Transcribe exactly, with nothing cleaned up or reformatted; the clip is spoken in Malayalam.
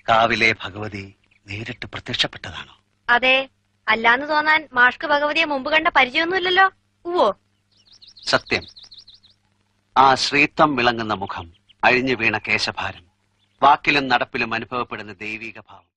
കാവിലെ ഭഗവതി നേരിട്ട് പ്രത്യക്ഷപ്പെട്ടതാണോ? അതെ. അല്ലാന്ന് തോന്നാൻ മാഷ്ക്ക് ഭഗവതിയെ മുമ്പ് കണ്ട പരിചയമൊന്നുമില്ലല്ലോ. ഉവ്വോ? സത്യം. ആ ശ്രീത്വം വിളങ്ങുന്ന മുഖം, അഴിഞ്ഞു വീണ കേശഭാരം, വാക്കിലും നടപ്പിലും അനുഭവപ്പെടുന്ന ദൈവിക ഭാവം.